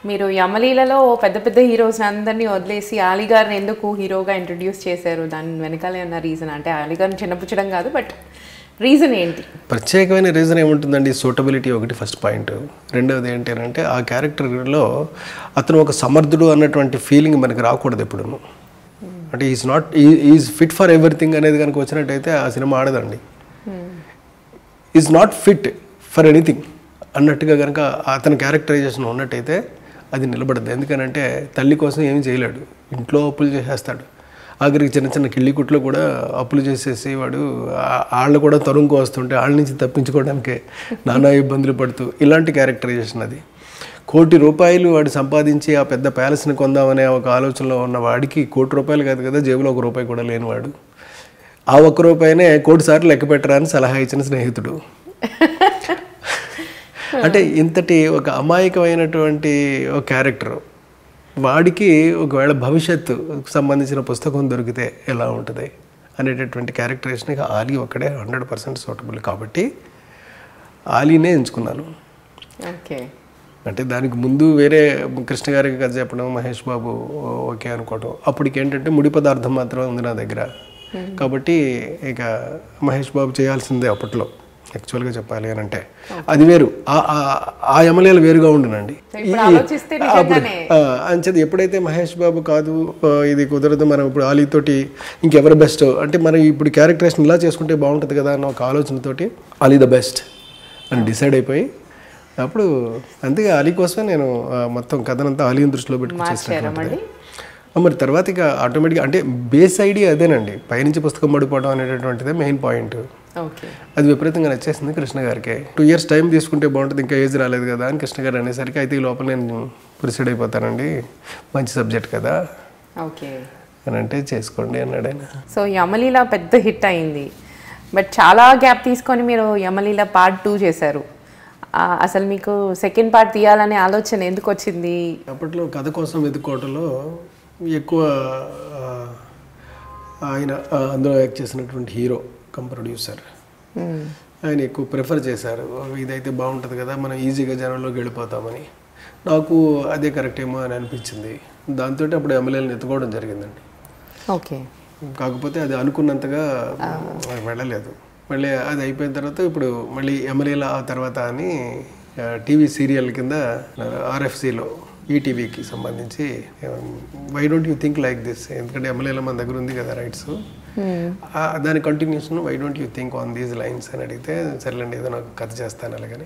మీరు యమలీలలో పెద్ద పెద్ద హీరోస్ అందరినీ వదిలేసి ఆలీ గారిని ఎందుకు హీరోగా ఇంట్రడ్యూస్ చేశారు? దాని వెనకాల ఏమన్నా రీజన్? అంటే ఆలీ గారిని చిన్నపుచ్చడం కాదు, బట్ రీజన్ ఏంటి? ప్రత్యేకమైన రీజన్ ఏముంటుందండి? సూటబిలిటీ ఒకటి ఫస్ట్ పాయింట్. రెండవది ఏంటంటే ఆ క్యారెక్టర్లో అతను ఒక సమర్థుడు అన్నటువంటి ఫీలింగ్ మనకి రాకూడదు ఎప్పుడు. అంటే ఈజ్ ఫిట్ ఫర్ ఎవ్రీథింగ్ అనేది కనుక వచ్చినట్టయితే ఆ సినిమా ఆడదండి. Is not fit for anything అన్నట్టుగా కనుక అతని క్యారెక్టరైజేషన్ ఉన్నట్టయితే అది నిలబడదు. ఎందుకనంటే తల్లి కోసం ఏమీ చేయలేడు, ఇంట్లో అప్పులు చేసేస్తాడు. ఆఖరికి చిన్న చిన్న కిళ్ళికుట్లో కూడా అప్పులు చేసేసి వాడు వాళ్ళు కూడా తరుముకు వస్తుంటే వాళ్ళ నుంచి తప్పించుకోవడానికే నానా ఇబ్బందులు పడుతూ ఇలాంటి క్యారెక్టరైజేషన్ అది. ₹1,00,00,000 వాడు సంపాదించి ఆ పెద్ద ప్యాలెస్ని కొందామనే ఒక ఆలోచనలో ఉన్న వాడికి ₹1,00,00,000 కాదు కదా, జేబులో ₹1 కూడా లేనివాడు. ఆ ₹1 కోటి సార్లు లెక్క పెట్టరా అని సలహా ఇచ్చిన స్నేహితుడు. అంటే ఇంతటి ఒక అమాయకమైనటువంటి ఒక క్యారెక్టర్ వాడికి ఒకవేళ భవిష్యత్తు సంబంధించిన పుస్తకం దొరికితే ఎలా ఉంటుంది అనేటటువంటి క్యారెక్టరైజేషన్కి ఆలీ ఒక్కడే 100% సూటబుల్. కాబట్టి ఆలీనే ఎంచుకున్నాను. ఓకే. అంటే దానికి ముందు వేరే కృష్ణ గారికి కథ చెప్పడం, మహేష్ బాబు ఓకే అనుకోవటం. అప్పటికి ఏంటంటే ముడి పదార్థం మాత్రమే ఉంది నా దగ్గర. కాబట్టి ఇక మహేష్ బాబు చేయాల్సిందే అప్పట్లో యాక్చువల్గా చెప్పాలి అని అంటే. అది వేరు, ఆ యమలీల వేరుగా ఉండునండి. అంచేది ఎప్పుడైతే మహేష్ బాబు కాదు ఇది కుదరదు, మనం ఇప్పుడు ఆలీతోటి ఇంకెవరు బెస్ట్ అంటే మనం ఇప్పుడు క్యారెక్టరేషన్ ఇలా చేసుకుంటే బాగుంటుంది కదా అన్న ఒక ఆలోచనతోటి ఆలీ ద బెస్ట్ అని డిసైడ్ అయిపోయి అప్పుడు అందుకే ఆలీ కోసమే నేను మొత్తం కథనంతా ఆలీని దృష్టిలో పెట్టుకుని చేసినట్టు. మరి తర్వాత ఇక ఆటోమేటిక్గా అంటే బేస్ ఐడియా అదేనండి, పైనుంచి పుస్తకం పడిపోవడం అనేటటువంటిదే మెయిన్ పాయింట్. అది విపరీతంగా నచ్చేసింది కృష్ణ గారికి. 2 years టైం తీసుకుంటే బాగుంటుంది, ఇంకా ఏజ్ రాలేదు కదా అని కృష్ణ గారు అనేసరికి అయితే ఈ లోపల నేను ప్రొసీడ్ అయిపోతానండి, మంచి సబ్జెక్ట్ కదా అని అంటే చేసుకోండి అన్నాడు ఆయన. సో యమలీల పెద్ద హిట్ అయింది, బట్ చాలా గ్యాప్ తీసుకొని మీరు యమలీల Part 2 చేశారు. అసలు మీకు సెకండ్ పార్ట్ తీయాలనే ఆలోచన ఎందుకు వచ్చింది? అప్పట్లో కథ కోసం వెతుక్కోవటంలో ఎక్కువ ఆయన అందులో యాక్ట్ చేసినటువంటి హీరో కమ్ ప్రొడ్యూసర్ ఆయన ఎక్కువ ప్రిఫర్ చేశారు. ఇదైతే బాగుంటుంది కదా, మనం ఈజీగా జనంలోకి వెళ్ళిపోతామని. నాకు అదే కరెక్ట్ ఏమో అని అనిపించింది. దాంతో అప్పుడు ఎమ్మెల్యేలను ఎత్తుకోవడం జరిగిందండి. ఓకే. కాకపోతే అది అనుకున్నంతగా వెళ్ళలేదు. మళ్ళీ అది అయిపోయిన తర్వాత ఇప్పుడు మళ్ళీ ఎమ్మెల్యేల ఆ తర్వాత అని టీవీ సీరియల్ కింద RFCలో ఈటీవీకి సంబంధించి why don't you think like this, ఎందుకంటే ఎమ్మెల్యేల మన దగ్గర ఉంది కదా రైట్స్, దాని continuation why don't you think on these lines అని అడిగితే సరేలేండి ఏదో నాకు కథ చేస్తాను అలాగని.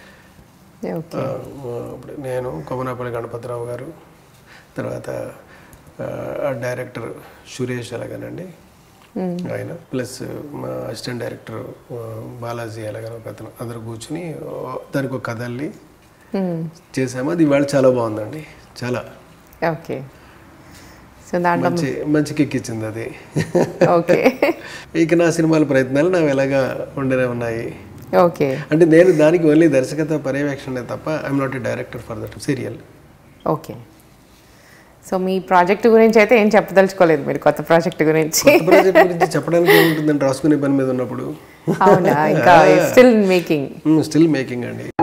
ఇప్పుడు నేను కొమనాపల్లి గణపతిరావు గారు, తర్వాత డైరెక్టర్ సురేష్ అలాగనండి ఆయన, ప్లస్ మా అసిస్టెంట్ డైరెక్టర్ బాలాజీ అలాగని ఒక అతను, అందరూ కూర్చుని దానికి ఒక కథ అల్లి చేసాము. అది ఇవాళ చాలా బాగుందండి, చాలా ఓకే. సో మంచి కిక్ ఇచ్చింది అది. ఓకే. ఇక నా సినిమాల ప్రయత్నాలు నావి ఎలాగా ఉండనే ఉన్నాయి. ఓకే. అంటే నేను దానికి ఓన్లీ దర్శకత్వ పర్యవేక్షణ తప్ప I'm not a director for that serial. Okay. So మీ ప్రాజెక్ట్ గురించి అయితే ఏం చెప్పదలుచుకోలేదు మీరు? కొత్త ప్రాజెక్ట్ గురించి చెప్పడానికి ఏముంటుందండి, రాసుకునే పని మీద ఉన్నప్పుడు. అవునా? ఇంకా స్టిల్ మేకింగ్ అండి.